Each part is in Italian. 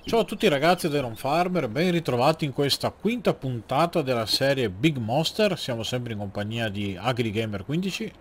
Ciao a tutti ragazzi da Iron Farmer, ben ritrovati in questa quinta puntata della serie Big Monster. Siamo sempre in compagnia di AgriGamer15,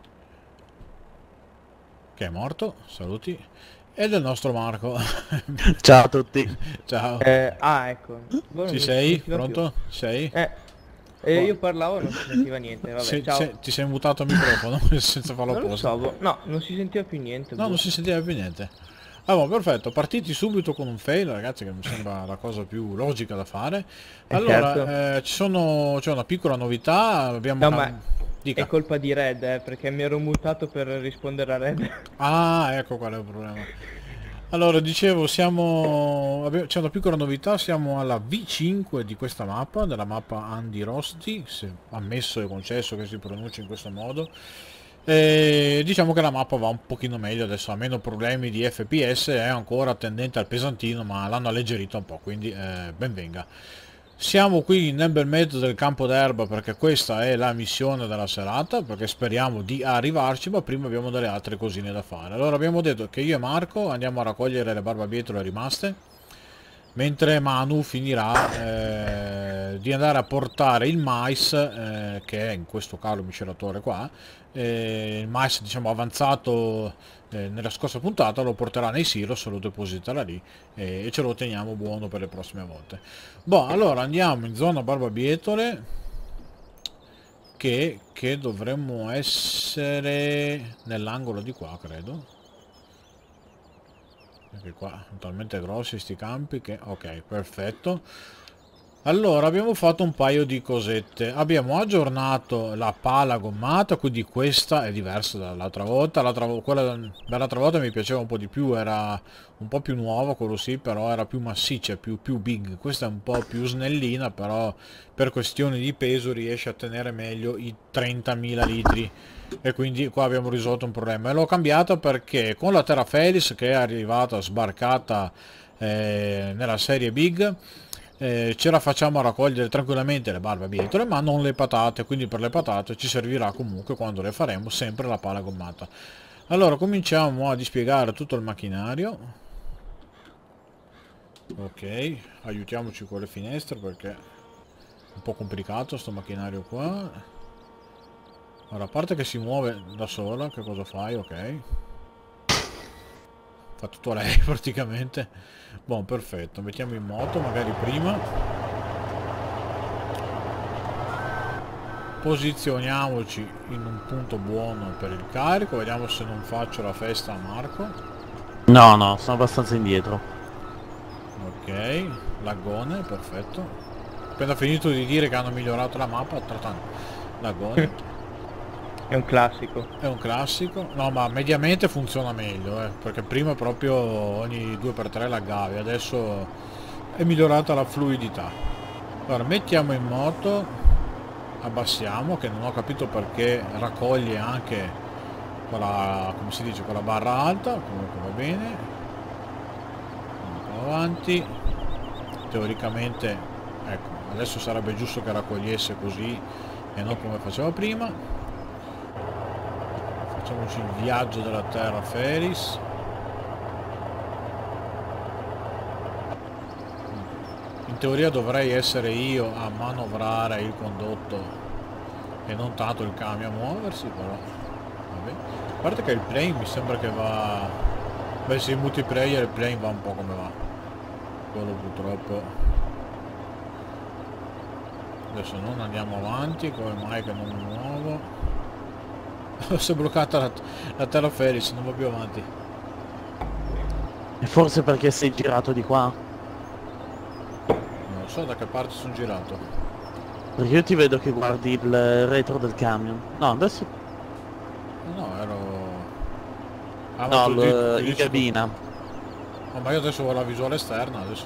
che è morto, saluti, e del nostro Marco. Ciao a tutti. Ciao, Ecco. Boh, non ci mi si sei? sentiva più. Pronto? Sei? Io parlavo e non si sentiva niente, vabbè, ciao. Ti sei mutato il microfono senza farlo Non lo apposta? so, boh. No, non si sentiva più niente, No, non boh. si sentiva più niente. Allora, perfetto, partiti subito con un fail, ragazzi, che mi sembra la cosa più logica da fare. Certo. Allora, c'è una piccola novità, abbiamo No, ma è Dica. colpa di Red, perché mi ero mutato per rispondere a Red. Ah, ecco qual è il problema. Allora, dicevo, c'è una piccola novità, siamo alla V5 di questa mappa, della mappa Andy Rosti, se ammesso e concesso che si pronunci in questo modo. E diciamo che la mappa va un pochino meglio adesso, ha meno problemi di FPS, è ancora tendente al pesantino, ma l'hanno alleggerita un po', quindi ben venga. Siamo qui nel bel mezzo del campo d'erba perché questa è la missione della serata, perché speriamo di arrivarci, ma prima abbiamo delle altre cosine da fare. Allora abbiamo detto che io e Marco andiamo a raccogliere le barbabietole rimaste, mentre Manu finirà di andare a portare il mais, che è in questo calo miscelatore qua. Il mais, diciamo, avanzato nella scorsa puntata, lo porterà nei silos, lo depositerà lì e ce lo teniamo buono per le prossime volte. Boh, allora andiamo in zona barbabietole, che dovremmo essere nell'angolo di qua, credo. Perché qua sono talmente grossi sti campi che... Ok, perfetto. Allora, abbiamo fatto un paio di cosette. Abbiamo aggiornato la pala gommata, quindi questa è diversa dall'altra volta. Quella dell'altra volta mi piaceva un po' di più, era un po' più nuova, quello sì, però era più massiccia, più big. Questa è un po' più snellina, però per questioni di peso riesce a tenere meglio i 30.000 litri. E quindi qua abbiamo risolto un problema. E l'ho cambiata perché con la Terra Felis, che è arrivata sbarcata nella serie Big, ce la facciamo a raccogliere tranquillamente le barbabietole, ma non le patate, quindi per le patate ci servirà comunque, quando le faremo, sempre la pala gommata. Allora cominciamo a dispiegare tutto il macchinario. Ok, aiutiamoci con le finestre perché è un po' complicato sto macchinario qua. Allora, a parte che si muove da sola, che cosa fai? Ok, fa tutto lei praticamente. Buon, perfetto, mettiamo in moto magari prima. Posizioniamoci in un punto buono per il carico, vediamo se non faccio la festa a Marco. No, no, sono abbastanza indietro. Ok, laggone, perfetto. Appena finito di dire che hanno migliorato la mappa, trattanto. Laggone. È un classico. È un classico. No, ma mediamente funziona meglio, perché prima proprio ogni 2x3 laggavi, adesso è migliorata la fluidità. Allora, mettiamo in moto, abbassiamo, che non ho capito perché raccoglie anche con la, come si dice, con la barra alta, comunque va bene. Andiamo avanti. Teoricamente, ecco, adesso sarebbe giusto che raccogliesse così e non come faceva prima. Facciamoci il viaggio della Terra Feris. In teoria dovrei essere io a manovrare il condotto e non tanto il camion a muoversi, però vabbè. A parte che il plane mi sembra che va... Beh, se in multiplayer il plane va un po' come va. Quello purtroppo. Adesso non andiamo avanti, come mai che non mi muovo? Si è bloccata la Terra Feris, non va più avanti. E forse perché sei girato di qua? Non so da che parte sono girato. Perché io ti vedo che guardi il retro del camion. No, adesso... No, ero... Ah, ma No, tu in dici... cabina. No, ma io adesso ho la visuale esterna, adesso.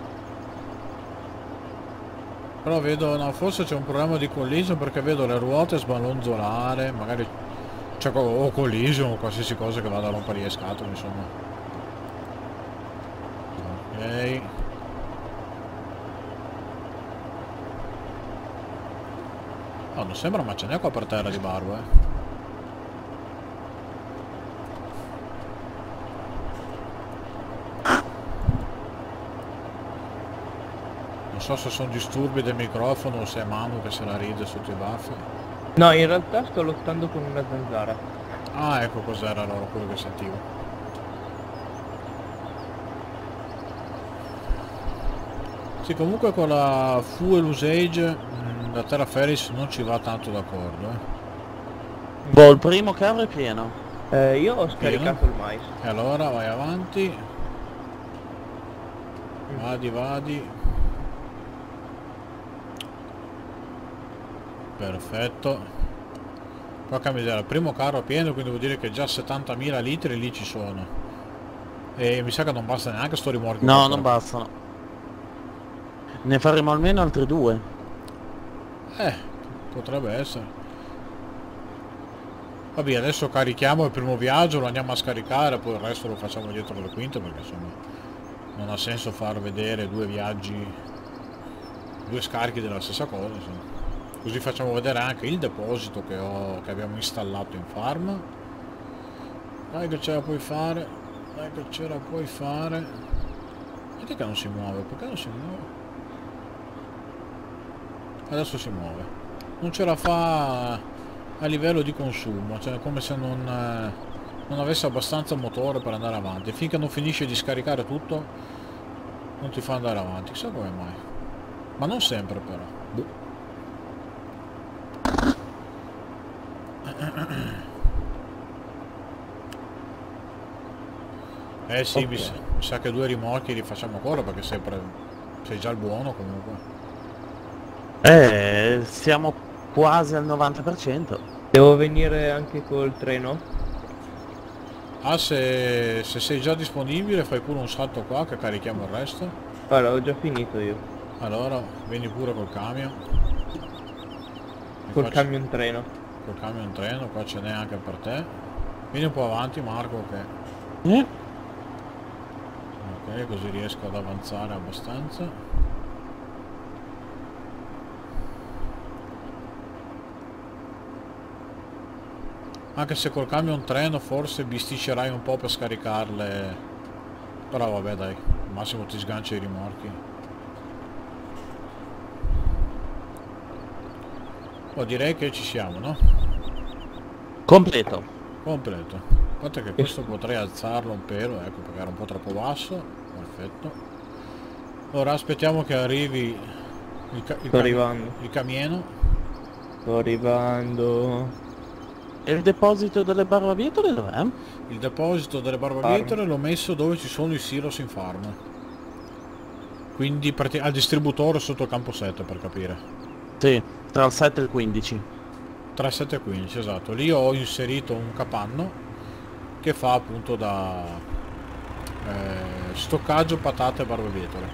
Però vedo, no, forse c'è un problema di collision perché vedo le ruote sballonzolare, magari c'è o collision o qualsiasi cosa che vada a rompere le scatole, insomma. Ok. No, non sembra, ma ce n'è qua per terra di barbo, Non so se sono disturbi del microfono o se è Manu che se la ride sotto i baffi. No, in realtà sto lottando con una zanzara. Ah, ecco cos'era allora quello che sentivo. Sì, comunque con la fuel usage la Terra Ferris non ci va tanto d'accordo. Boh, il primo carro è pieno. Io ho scaricato il mais. E allora vai avanti. Vadi. Perfetto. Porca miseria, il primo carro è pieno, quindi vuol dire che già 70.000 litri lì ci sono. E mi sa che non basta neanche sto rimorchio. No, non bastano. Ne faremo almeno altri 2. Potrebbe essere. Vabbè, adesso carichiamo il primo viaggio, lo andiamo a scaricare, poi il resto lo facciamo dietro le quinte, perché insomma non ha senso far vedere 2 viaggi, 2 scarichi della stessa cosa, insomma. Così facciamo vedere anche il deposito che abbiamo installato in farm. Dai che ce la puoi fare, dai che ce la puoi fare. Perché che non si muove? Perché non si muove? Adesso si muove. Non ce la fa a livello di consumo, cioè è come se non avesse abbastanza motore per andare avanti. Finché non finisce di scaricare tutto non ti fa andare avanti, chissà come mai. Ma non sempre però. Boh. Sì, okay. mi sa che 2 rimorchi li facciamo ancora, perché sei già il buono comunque. Siamo quasi al 90%. Devo venire anche col treno? Ah, se sei già disponibile fai pure un salto qua che carichiamo il resto. Allora, ho già finito io. Allora, vieni pure col camion. Camion treno. Col camion treno, qua ce n'è anche per te. Vieni un po' avanti Marco che... Ok, così riesco ad avanzare abbastanza. Anche se col camion treno forse bisticcerai un po' per scaricarle. Però vabbè dai, al massimo ti sgancia i rimorchi. Oh, direi che ci siamo, no? Completo. Completo. Guarda che questo potrei alzarlo un pelo, ecco, perché era un po' troppo basso. Perfetto. Ora aspettiamo che arrivi il camieno. Sto arrivando. E il deposito delle barbabietole dov'è? Il deposito delle barbabietole l'ho messo dove ci sono i silos in farm. Quindi al distributore sotto il campo 7, per capire. Sì, tra il 7 e il 15. Tra il 7 e il 15, esatto. Lì ho inserito un capanno che fa appunto da stoccaggio patate e barbabietole.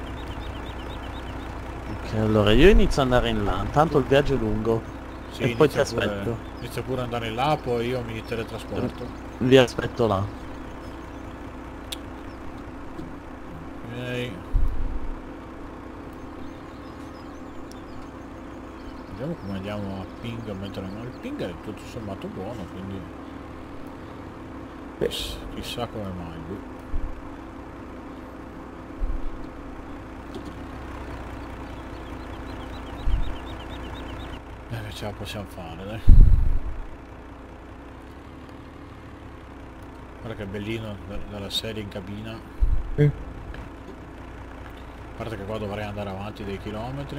Ok, allora io inizio ad andare in là, tanto il viaggio è lungo. Sì, e poi ti aspetto. Inizio pure ad andare in là, poi io mi teletrasporto. Vi aspetto là. Ok. Vediamo come andiamo a ping mentre no, il ping è tutto sommato buono, quindi chissà come mai. Ce la possiamo fare, dai. Guarda che bellino dalla serie in cabina. A parte che qua dovrei andare avanti dei chilometri.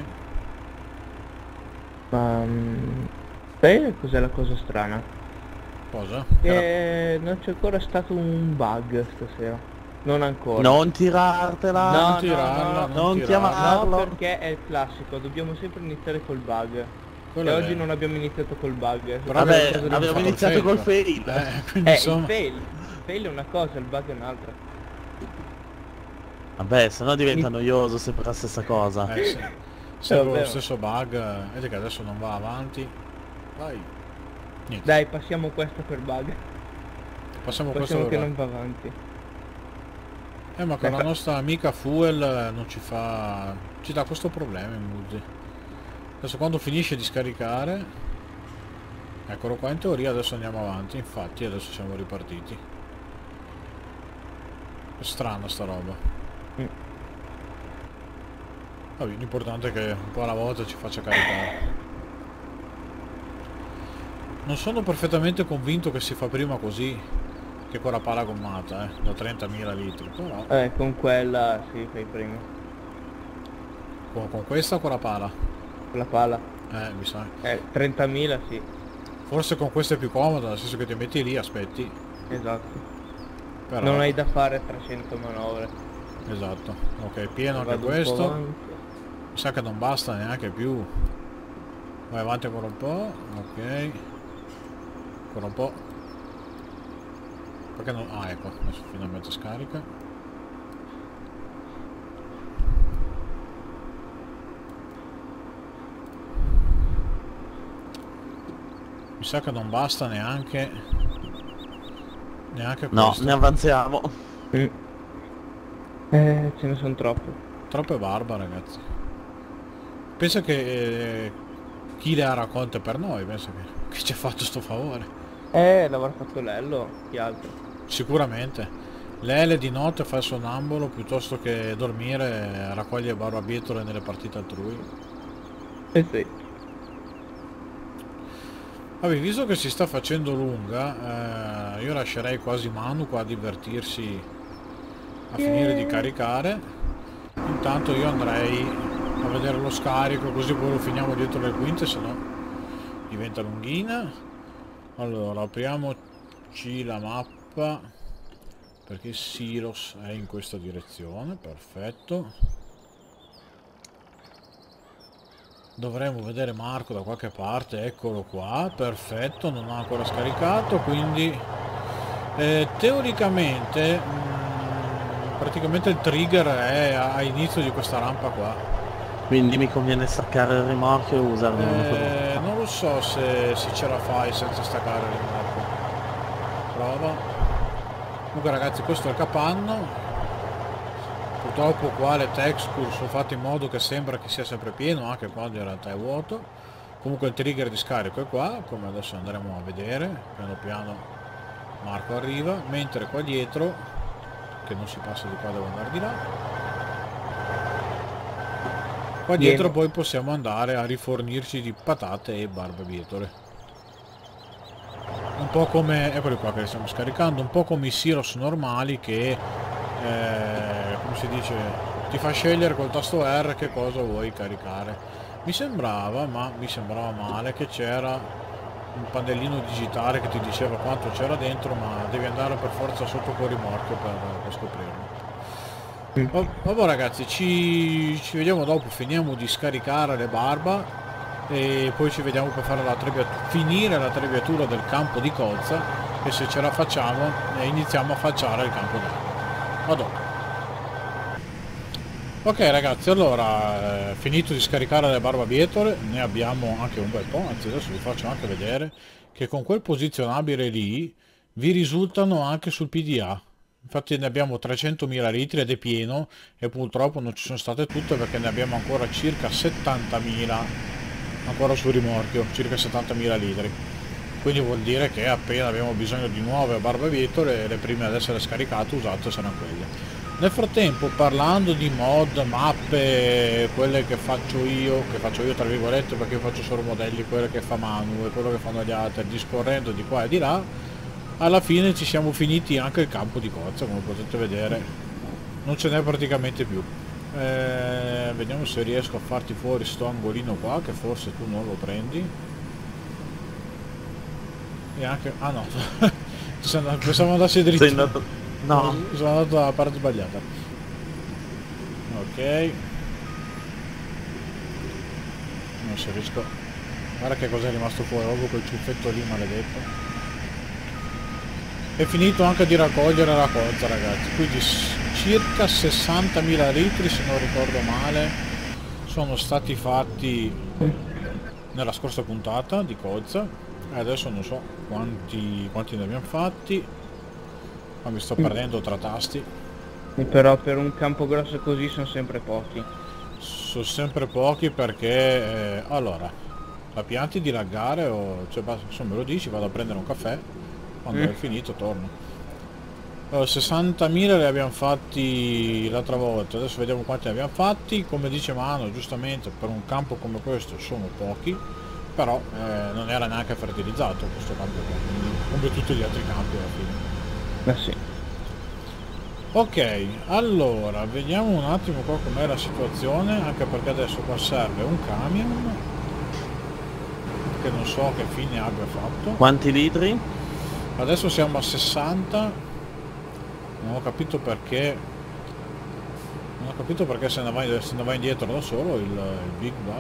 Ma sai cos'è la cosa strana? Cosa? Che non c'è ancora stato un bug stasera. Non ancora. Non tirartela. No, non tirarla, non chiamarlo. No, perché è il classico, dobbiamo sempre iniziare col bug. E oggi non abbiamo iniziato col bug. Però vabbè, abbiamo iniziato col fail. Quindi insomma... il fail è una cosa, il bug è un'altra. Vabbè, sennò diventa noioso sempre la stessa cosa. Sì. Sempre lo stesso bug. Vedi che adesso non va avanti. Vai. Niente. Dai, passiamo questo per bug. Passiamo questo che non va avanti. Ma con la nostra amica Fuel non ci fa... ci dà questo problema in multi. Adesso quando finisce di scaricare, eccolo qua, in teoria adesso andiamo avanti, infatti adesso siamo ripartiti. È strana sta roba. Vabbè, l'importante è che un po' alla volta ci faccia caricare. Non sono perfettamente convinto che si fa prima così che con la pala gommata, da 30.000 litri, però... Con quella sì, fai prima. Con questa o con la pala? Con la pala. Mi sa. 30.000 sì. Forse con questa è più comodo, nel senso che ti metti lì, aspetti. Esatto. Però... Non hai da fare 300 manovre. Esatto. Ok, pieno anche questo. Mi sa che non basta neanche più. Vai avanti ancora un po'. Ok. Ancora un po'. Perché non... Ah, ecco, adesso finalmente scarica. Mi sa che non basta neanche questo. No, ne avanziamo. Ce ne sono troppe. Troppe barba, ragazzi. Pensa che chi le ha raccolte per noi, pensa che ci ha fatto sto favore. L'avrà fatto Lello, chi altro? Sicuramente. Lele di notte fa il sonnambulo piuttosto che dormire, raccoglie barbabietole nelle partite altrui. Sì. Vabbè, visto che si sta facendo lunga, io lascerei quasi Manu qua a divertirsi a finire di caricare. Intanto io andrei a vedere lo scarico, così poi lo finiamo dietro le quinte, se no diventa lunghina. Allora, apriamoci la mappa, perché Silos è in questa direzione, perfetto. Dovremmo vedere Marco da qualche parte, eccolo qua, perfetto, non ha ancora scaricato, quindi teoricamente praticamente il trigger è a inizio di questa rampa qua. Quindi mi conviene staccare il rimorchio e usare un motorino. Non lo so se ce la fai senza staccare il rimorchio. Prova. Comunque ragazzi, questo è il capanno. Purtroppo qua le texture sono fatte in modo che sembra che sia sempre pieno, anche quando in realtà è vuoto. Comunque il trigger di scarico è qua, come adesso andremo a vedere. Piano piano Marco arriva, mentre qua dietro, che non si passa di qua, devo andare di là. Qua dietro poi possiamo andare a rifornirci di patate e barbabietole. Un po' come, eccoli qua che li stiamo scaricando, un po' come i Siros normali che... come si dice, ti fa scegliere col tasto R che cosa vuoi caricare. Mi sembrava male, che c'era un pannellino digitale che ti diceva quanto c'era dentro, ma devi andare per forza sotto col rimorchio per scoprirlo. Vabbè ragazzi, ci vediamo dopo, finiamo di scaricare le barba e poi ci vediamo per fare finire la trebiatura del campo di colza, e se ce la facciamo iniziamo a facciare il campo d'acqua. A dopo. Ok ragazzi, allora finito di scaricare le barbabietole, ne abbiamo anche un bel po', anzi adesso vi faccio anche vedere che con quel posizionabile lì vi risultano anche sul PDA. Infatti ne abbiamo 300.000 litri ed è pieno, e purtroppo non ci sono state tutte perché ne abbiamo ancora circa 70.000 ancora sul rimorchio, circa 70.000 litri. Quindi vuol dire che appena abbiamo bisogno di nuove barbabietole, le prime ad essere scaricate usate saranno quelle. Nel frattempo, parlando di mod, mappe, quelle che faccio io tra virgolette perché io faccio solo modelli, quelle che fa Manu e quello che fanno gli altri, discorrendo di qua e di là, alla fine ci siamo finiti anche il campo di cozza, come potete vedere non ce n'è praticamente più. Vediamo se riesco a farti fuori sto angolino qua, che forse tu non lo prendi. E anche... ah no, pensavo andassi dritto. No, sono andato dalla parte sbagliata. Ok, non si riesco. Guarda che cosa è rimasto fuori, proprio quel ciuffetto lì maledetto. È finito anche di raccogliere la colza ragazzi, quindi circa 60.000 litri se non ricordo male sono stati fatti nella scorsa puntata di colza, e adesso non so quanti ne abbiamo fatti. Ma mi sto perdendo tra tasti. Però per un campo grosso così sono sempre pochi. Sono sempre pochi perché allora la pianti di laggare o cioè basta, insomma me lo dici, vado a prendere un caffè, quando è finito torno. Allora, 60.000 li abbiamo fatti l'altra volta, adesso vediamo quanti ne abbiamo fatti. Come dice Mano, giustamente per un campo come questo sono pochi, però non era neanche fertilizzato questo campo qua, quindi come tutti gli altri campi alla fine. Sì. Ok, allora vediamo un attimo qua com'è la situazione, anche perché adesso qua serve un camion che non so che fine abbia fatto. Quanti litri? Adesso siamo a 60. Non ho capito perché se ne va indietro da solo il Big Bad.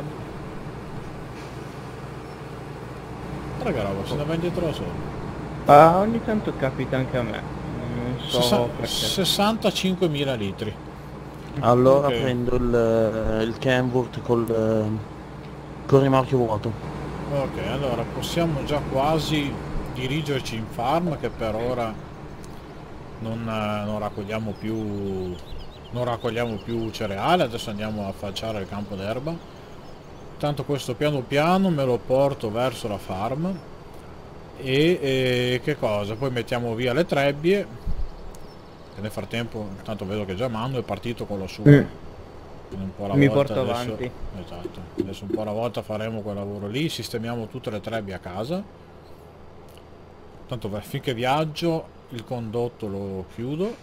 Raga roba, se ne va indietro da solo. Ah, ogni tanto capita anche a me. Non so perché. 65.000 litri. Allora Ok. prendo il Kenworth col rimorchio vuoto. Ok, allora possiamo già quasi dirigerci in farm, che per ora non raccogliamo più cereale. Adesso andiamo a affacciare il campo d'erba. Tanto questo piano piano me lo porto verso la farm e che cosa? Poi mettiamo via le trebbie e nel frattempo tanto vedo che già Manu è partito con la sua. Quindi un po' alla Mi volta porto adesso, avanti. esatto, adesso un po' alla volta faremo quel lavoro lì, sistemiamo tutte le trebbie a casa. Tanto finché viaggio il condotto lo chiudo.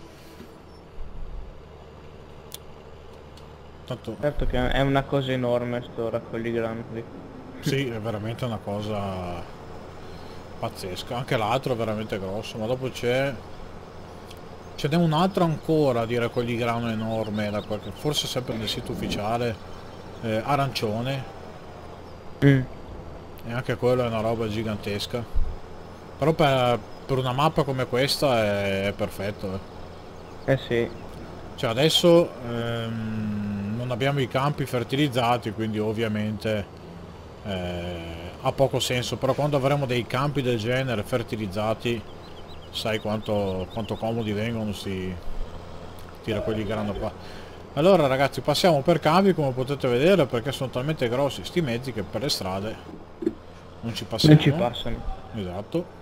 Tanto Certo che è una cosa enorme sto raccogligrano. sì, è veramente una cosa pazzesca. Anche l'altro è veramente grosso, ma dopo ce n'è un altro ancora di raccogligrano enorme da forse sempre nel sito ufficiale, arancione, e anche quello è una roba gigantesca. Però per una mappa come questa è perfetto. Eh sì. Cioè adesso non abbiamo i campi fertilizzati, quindi ovviamente ha poco senso, però quando avremo dei campi del genere fertilizzati sai quanto comodi vengono sti raccogligrano qua. Allora ragazzi, passiamo per campi come potete vedere, perché sono talmente grossi sti mezzi che per le strade non ci passiamo. Non ci passano. Esatto.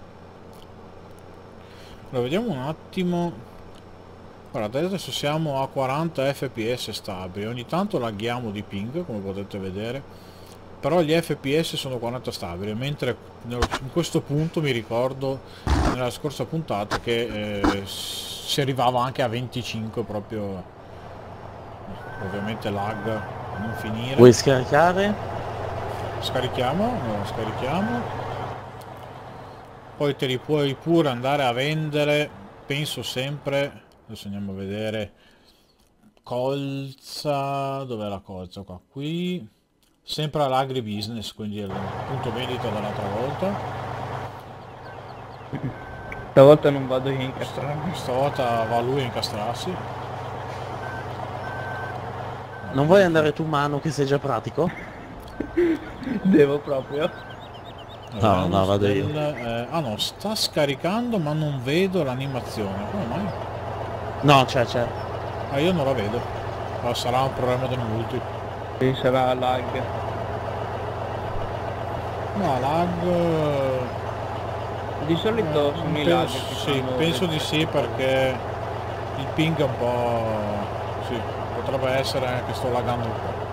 Allora vediamo un attimo. Guarda, adesso siamo a 40 fps stabili, ogni tanto laghiamo di ping come potete vedere, però gli fps sono 40 stabili, mentre in questo punto mi ricordo nella scorsa puntata che si arrivava anche a 25 proprio, ovviamente lag a non finire. Vuoi scaricare? Scarichiamo, allora scarichiamo, poi te li puoi pure andare a vendere, penso sempre. Adesso andiamo a vedere colza, dov'è la colza? Qua, qui, sempre all'agribusiness, quindi il punto vendita dell'altra volta. Stavolta non vado io a incastrarmi. Stavolta va lui a incastrarsi. Non vuoi andare tu Manu che sei già pratico? Devo proprio. No, no, vado io. Ah no, sta scaricando ma non vedo l'animazione. Come mai? No, c'è. Ah, io non la vedo. Ah, sarà un problema del multi. Ci sarà lag. No, lag. Di solito sono i lag che Sì, fanno penso di queste sì, cose. perché il ping è un po'. Sì, potrebbe essere che sto laggando un po'.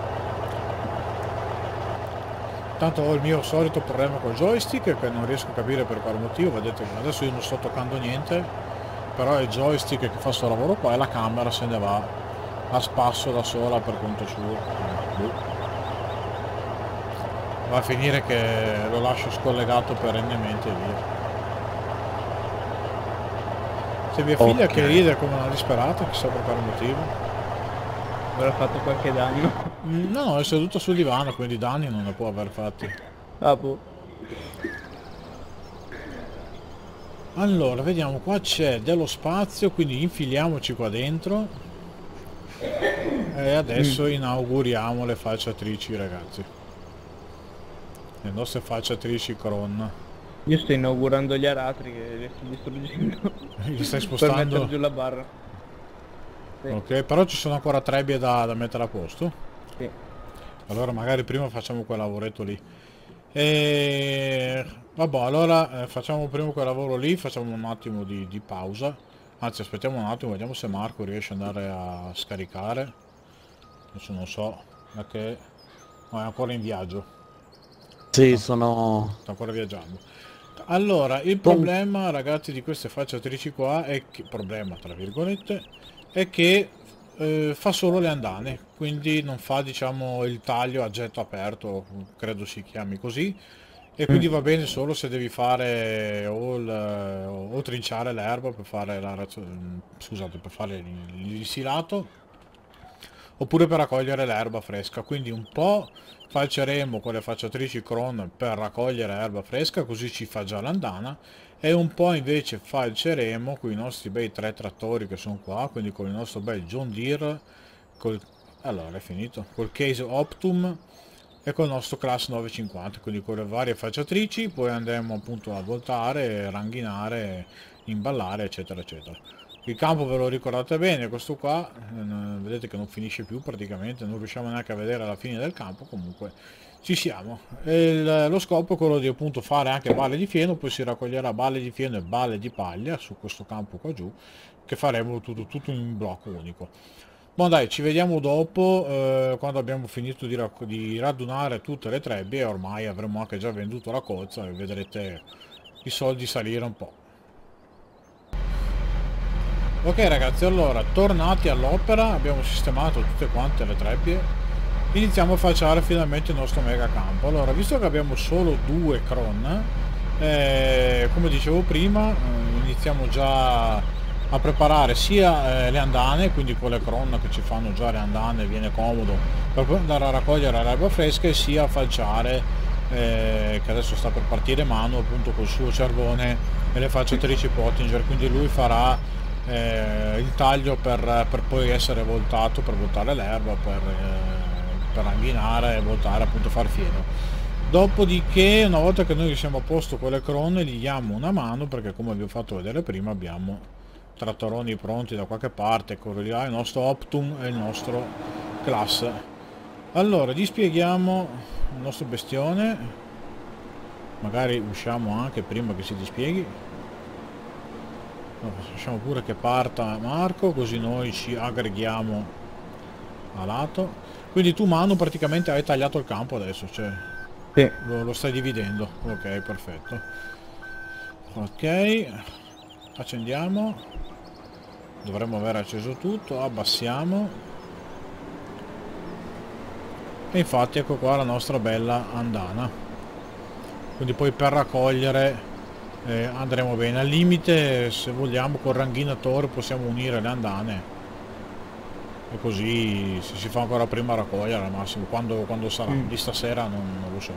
Tanto ho il mio solito problema col joystick che non riesco a capire per quale motivo. Vedete che adesso io non sto toccando niente, però è il joystick che fa sto lavoro qua e la camera se ne va a spasso da sola per conto suo. Va a finire che lo lascio scollegato perennemente e via. C'è mia figlia che ride come una disperata, chissà per quale motivo. Avrà fatto qualche danno. No, è seduto sul divano, quindi danni non ne può aver fatti. Ah boh. Allora, vediamo, qua c'è dello spazio, quindi infiliamoci qua dentro. E adesso inauguriamo le falciatrici, ragazzi. Le nostre falciatrici Cron. Io sto inaugurando gli aratri che li sto distruggendo. Li stai Per spostando? mettere giù la barra. Sì. Ok, però ci sono ancora trebbie da mettere a posto. Sì. Allora magari prima facciamo quel lavoretto lì. E vabbè, allora facciamo prima quel lavoro lì, facciamo un attimo di pausa. Anzi, aspettiamo un attimo, vediamo se Marco riesce ad andare a scaricare. Adesso non so, perché no, è ancora in viaggio. Sì, No, sono... sta ancora viaggiando. Allora, il problema, ragazzi, di queste facciatrici qua è che, problema tra virgolette, è che fa solo le andane, quindi non fa, diciamo, il taglio a getto aperto, credo si chiami così, e quindi va bene solo se devi fare o trinciare l'erba per fare scusate, per fare il silato, oppure per raccogliere l'erba fresca. Quindi un po' falceremo con le facciatrici Cron per raccogliere erba fresca, così ci fa già l'andana, e un po' invece falceremo con i nostri bei 3 trattori che sono qua, quindi con il nostro bel John Deere, allora è finito, col case Optum e col nostro Class 950, quindi con le varie facciatrici. Poi andremo appunto a voltare, ranghinare, imballare, eccetera eccetera. Il campo, ve lo ricordate bene, questo qua, vedete che non finisce più praticamente, non riusciamo neanche a vedere la fine del campo. Comunque ci siamo. Lo scopo è quello di appunto fare anche balle di fieno, poi si raccoglierà balle di fieno e balle di paglia su questo campo qua giù, che faremo tutto in blocco unico. Ma dai, ci vediamo dopo, quando abbiamo finito di radunare tutte le trebbie, e ormai avremo anche già venduto la colza e vedrete i soldi salire un po'. Ok ragazzi, allora, tornati all'opera, abbiamo sistemato tutte quante le trebbie, iniziamo a falciare finalmente il nostro mega campo. Allora, visto che abbiamo solo 2 cron, come dicevo prima, iniziamo già a preparare sia le andane, quindi con le cron che ci fanno già le andane, viene comodo per poi andare a raccogliere l'erba fresca, e sia a falciare, che adesso sta per partire Manu appunto col suo cervone e le falciatrici Pottinger, quindi lui farà il taglio per poi essere voltato, per voltare l'erba, per anghinare e voltare, appunto far fieno. Dopodiché, una volta che noi siamo a posto con le cron, gli diamo una mano, perché come vi ho fatto vedere prima abbiamo trattoroni pronti da qualche parte, quello là, il nostro Optum e il nostro Class. Allora gli spieghiamo il nostro bestione, magari usciamo anche prima che si dispieghi. Lasciamo pure che parta Marco, così noi ci aggreghiamo a lato. Quindi tu Manu praticamente hai tagliato il campo adesso, cioè sì. lo stai dividendo. Ok, perfetto. Ok, accendiamo, dovremmo aver acceso tutto, abbassiamo, e infatti ecco qua la nostra bella andana. Quindi poi per raccogliere andremo bene. Al limite, se vogliamo, col ranghinatore possiamo unire le andane, e così se si fa ancora prima raccogliere al massimo, quando sarà di stasera non lo so.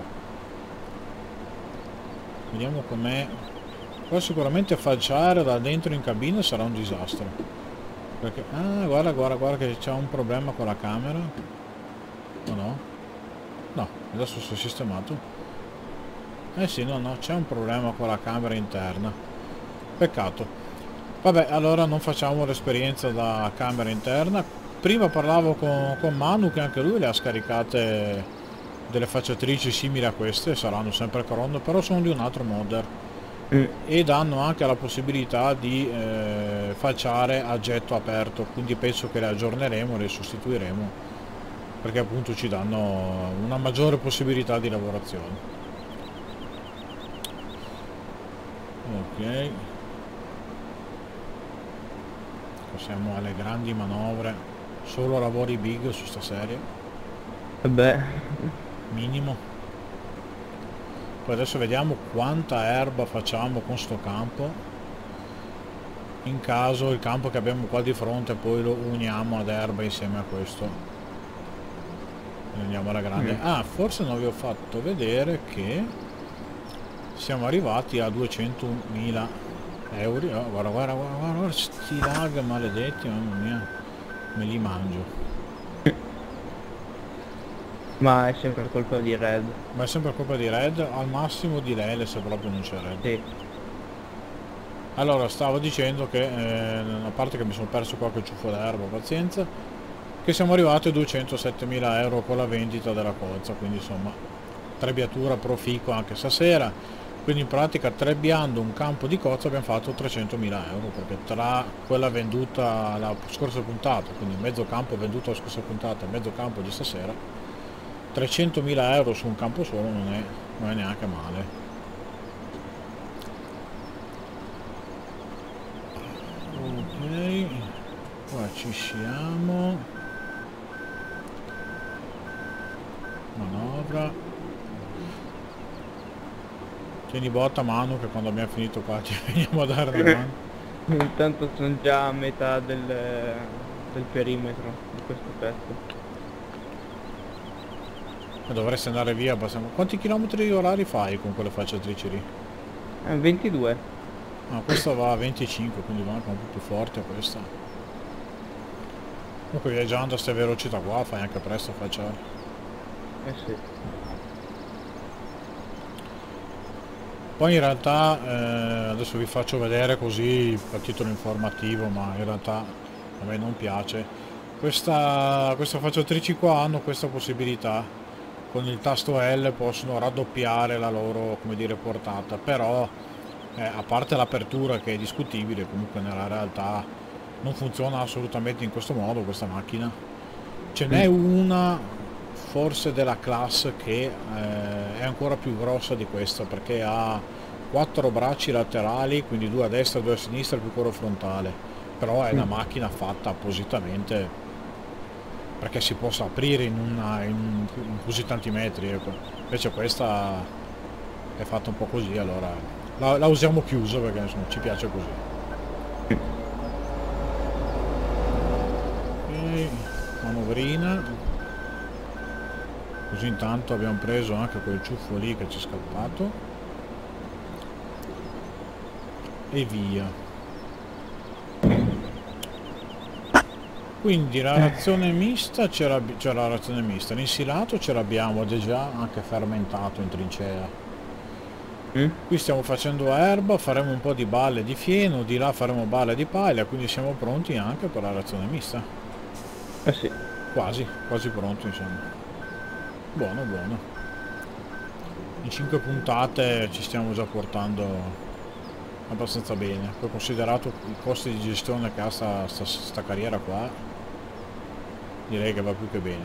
Vediamo com'è. Qua sicuramente falciare da dentro in cabina sarà un disastro, perché guarda che c'è un problema con la camera. O no? No, adesso si è sistemato. Eh sì, no, c'è un problema con la camera interna. Peccato. Vabbè, allora non facciamo l'esperienza da camera interna. Prima parlavo con Manu, che anche lui le ha scaricate delle facciatrici simili a queste, saranno sempre Cron, però sono di un altro modder. E danno anche la possibilità di falciare a getto aperto, quindi penso che le aggiorneremo, le sostituiremo, perché appunto ci danno una maggiore possibilità di lavorazione. Ok, siamo alle grandi manovre, solo lavori big su sta serie. Vabbè, minimo. Poi adesso vediamo quanta erba facciamo con sto campo, in caso il campo che abbiamo qua di fronte poi lo uniamo ad erba insieme a questo, andiamo alla grande. Forse non vi ho fatto vedere che siamo arrivati a 200.000 euro. Guarda sti lag maledetti, mamma mia, me li mangio. ma è sempre colpa di Red. Ma è sempre colpa di Red, al massimo di Lele se proprio non c'è Red. Sì. Allora, stavo dicendo che, a parte che mi sono perso qualche ciuffo d'erba, pazienza, che siamo arrivati a 207.000 euro con la vendita della colza, quindi insomma trebbiatura proficua anche stasera. Quindi in pratica trebbiando un campo di cozza abbiamo fatto 300.000 euro, perché tra quella venduta la scorsa puntata, quindi mezzo campo venduto la scorsa puntata e mezzo campo di stasera, 300.000 euro su un campo solo non è neanche male. Ok, qua ci siamo. Manovra. Tieni botta mano che quando abbiamo finito qua ci veniamo a dare una mano. Intanto sono già a metà del perimetro di questo pezzo. E dovresti andare via abbastanza. Quanti chilometri orari fai con quelle facciatrici lì? 22. Ah, questa va a 25, quindi va anche un po' più forte questa. Comunque viaggiando a queste velocità qua fai anche presto a facciare. Eh sì. Poi in realtà adesso vi faccio vedere così a titolo informativo, ma in realtà a me non piace. Questa facciatrici qua hanno questa possibilità, con il tasto L possono raddoppiare la loro, come dire, portata, però a parte l'apertura che è discutibile, comunque nella realtà non funziona assolutamente in questo modo questa macchina. Ce n'è una forse della classe che è ancora più grossa di questa, perché ha 4 bracci laterali, quindi 2 a destra e 2 a sinistra più quello frontale, però è una macchina fatta appositamente perché si possa aprire in così tanti metri, ecco. Invece questa è fatta un po' così, allora la usiamo chiusa perché insomma ci piace così. Ok, manovrina. Così intanto abbiamo preso anche quel ciuffo lì che ci è scappato. E via. Quindi la razione mista c'era la razione mista. L'insilato ce l'abbiamo già anche fermentato in trincea. Qui stiamo facendo erba, faremo un po' di balle di fieno, di là faremo balle di paglia, quindi siamo pronti anche per la razione mista. Eh sì. Quasi pronti insomma. Buono, buono. In 5 puntate ci stiamo già portando abbastanza bene. Poi considerato i costi di gestione che ha sta carriera qua, direi che va più che bene.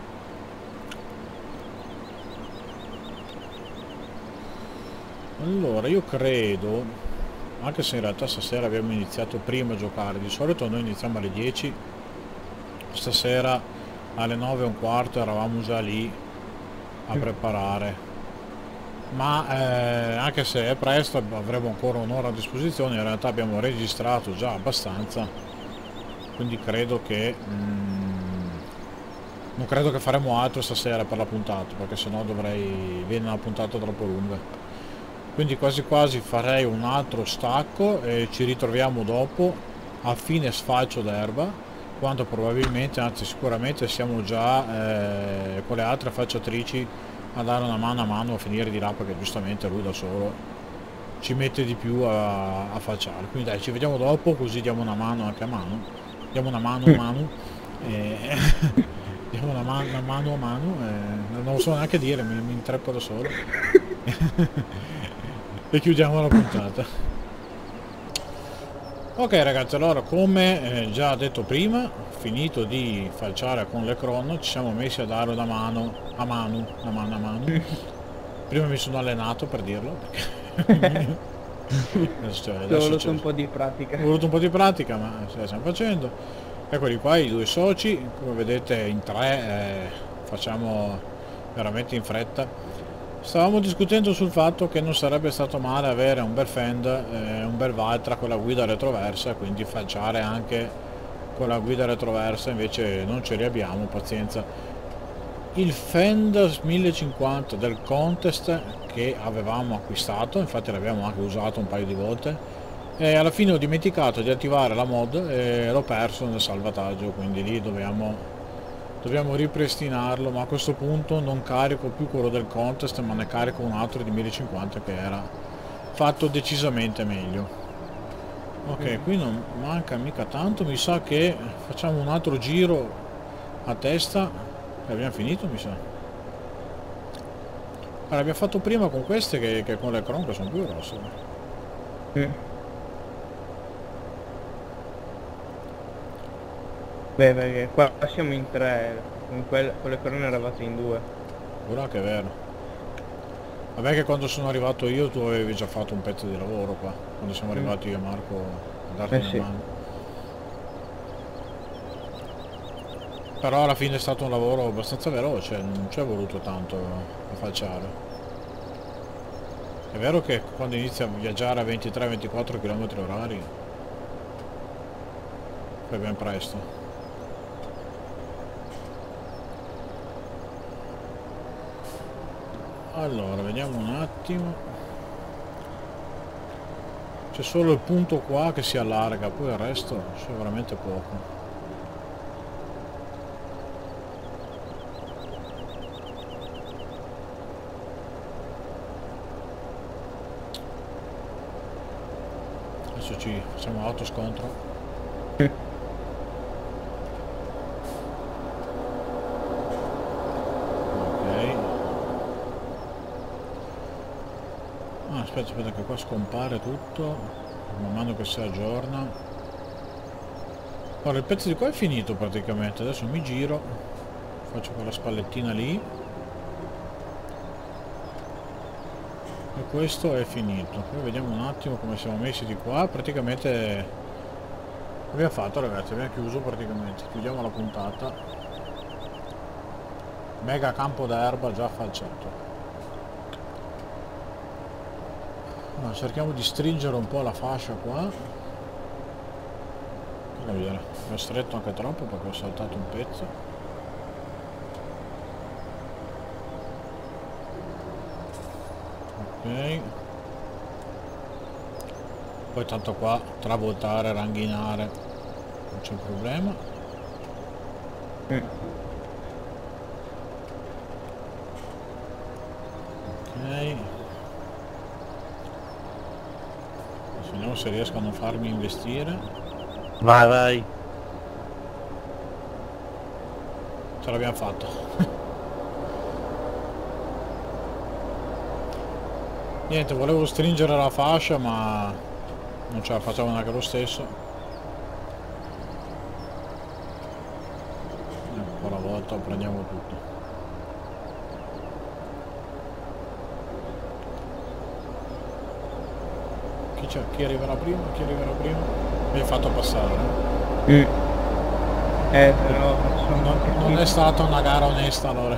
Allora, io credo, anche se in realtà stasera abbiamo iniziato prima a giocare, di solito noi iniziamo alle 10, stasera alle 9:15 eravamo già lì a preparare, ma anche se è presto avremo ancora un'ora a disposizione, in realtà abbiamo registrato già abbastanza, quindi credo che non credo che faremo altro stasera per la puntata, perché sennò viene una puntata troppo lunga, quindi quasi quasi farei un altro stacco e ci ritroviamo dopo a fine sfalcio d'erba, quando probabilmente, anzi sicuramente siamo già con le altre facciatrici a dare una mano a mano a finire di là, perché giustamente lui da solo ci mette di più a falciare. Quindi dai, ci vediamo dopo, così diamo una mano anche a mano, diamo una mano a mano diamo una mano a mano, non lo so neanche dire, mi intreppo da solo e chiudiamo la puntata. Ok ragazzi, allora come già detto prima, finito di falciare con le crono, ci siamo messi a dare una mano a mano. Prima mi sono allenato per dirlo, perché adesso ho voluto un po' di pratica. Ho voluto un po' di pratica, ma ce la stiamo facendo. Eccoli qua i due soci, come vedete in 3 facciamo veramente in fretta. Stavamo discutendo sul fatto che non sarebbe stato male avere un bel Fend, un bel Valtra con la guida retroversa, quindi falciare anche con la guida retroversa, invece non ce li abbiamo, pazienza. Il Fend 1050 del Contest che avevamo acquistato, infatti l'abbiamo anche usato un paio di volte, e alla fine ho dimenticato di attivare la mod e l'ho perso nel salvataggio, quindi lì dobbiamo ripristinarlo, ma a questo punto non carico più quello del Contest, ma ne carico un altro di 1050 che era fatto decisamente meglio. Ok, qui non manca mica tanto, mi sa che facciamo un altro giro a testa e abbiamo finito, mi sa. Allora, abbiamo fatto prima con queste che con le Chrome che sono più grosse. Beh, perché qua siamo in 3, con le corone eravate in 2. Ora che è vero. Vabbè che quando sono arrivato io tu avevi già fatto un pezzo di lavoro qua, quando siamo arrivati io e Marco a darti una sì. mano. Però alla fine è stato un lavoro abbastanza veloce, non ci è voluto tanto a falciare. È vero che quando inizi a viaggiare a 23-24 km/h fai ben presto. Allora, vediamo un attimo. C'è solo il punto qua che si allarga, poi il resto c'è veramente poco. Adesso ci facciamo autoscontro. Aspetta che qua scompare tutto man mano che si aggiorna. Allora il pezzo di qua è finito praticamente, adesso mi giro, faccio quella spallettina lì e questo è finito. Poi vediamo un attimo come siamo messi di qua. Praticamente abbiamo fatto, ragazzi, abbiamo chiuso praticamente. Chiudiamo la puntata. Mega campo d'erba già falciato. No, cerchiamo di stringere un po' la fascia qua. L'ho stretto anche troppo perché ho saltato un pezzo. Ok. Poi tanto qua travoltare, ranghinare non c'è problema. Ok. Vediamo se riesco a non farmi investire. Vai, vai. Ce l'abbiamo fatta. Niente, volevo stringere la fascia ma non ce la facciamo neanche lo stesso. Ancora una volta prendiamo tutto. Chi arriverà prima? Chi arriverà prima? Mi hai fatto passare. Però non è stata una gara onesta allora.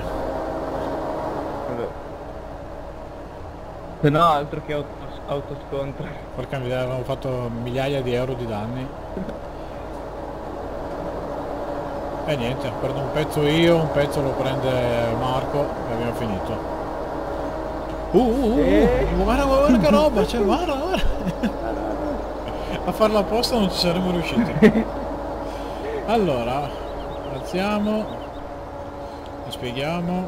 Se no altro che autoscontro. Porca miseria, avevamo fatto migliaia di euro di danni. E niente, prendo un pezzo io, un pezzo lo prende Marco e abbiamo finito. Guarda che roba, cioè, guarda. A farla apposta non ci saremmo riusciti. Allora, alziamo, spieghiamo.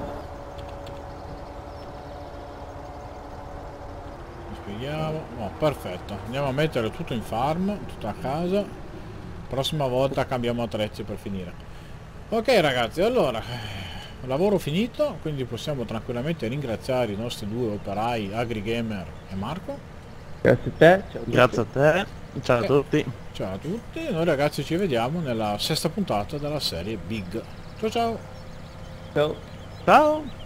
No, perfetto, andiamo a mettere tutto in farm, tutto a casa. Prossima volta cambiamo attrezzi per finire. Ok ragazzi, allora lavoro finito, quindi possiamo tranquillamente ringraziare i nostri due operai, AgriGamer e Marco. Grazie a te, ciao a tutti. Grazie a te, ciao a tutti. Ciao a tutti, noi ragazzi ci vediamo nella sesta puntata della serie Big. Ciao ciao. Ciao. Ciao.